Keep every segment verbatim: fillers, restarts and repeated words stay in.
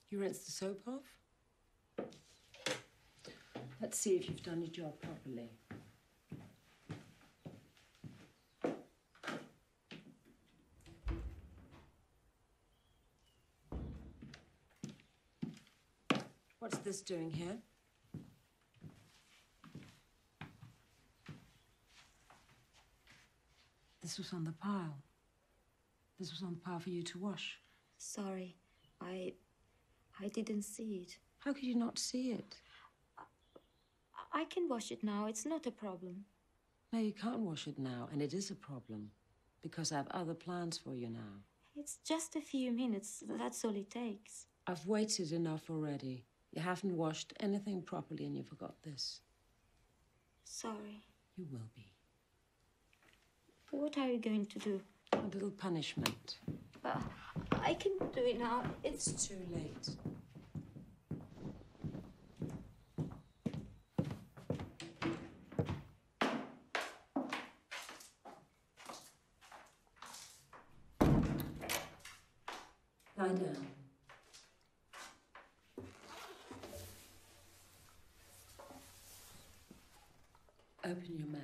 You rinse the soap off? Let's see if you've done your job properly. What's this doing here? This was on the pile. This was on the pile for you to wash. Sorry, I... I didn't see it. How could you not see it? I, I can wash it now. It's not a problem. No, you can't wash it now, and it is a problem. Because I have other plans for you now. It's just a few minutes. That's all it takes. I've waited enough already. You haven't washed anything properly, and you forgot this. Sorry. You will be. What are you going to do? A little punishment. Uh, I can do it now. It's... It's too late. Lie down. Open your mouth.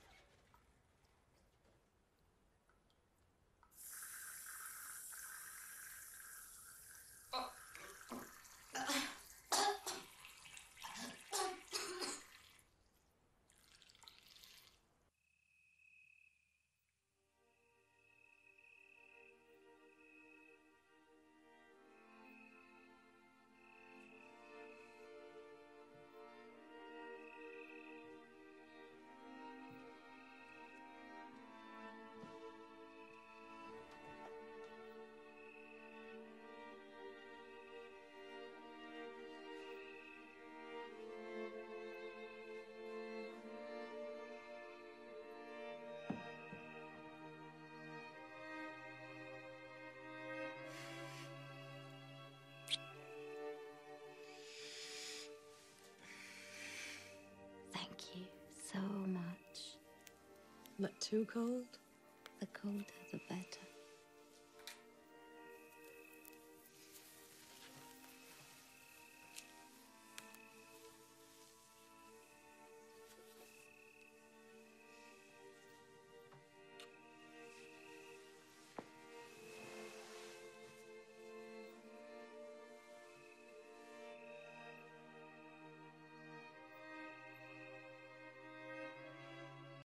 Thank you so much. Not too cold? The colder, the better.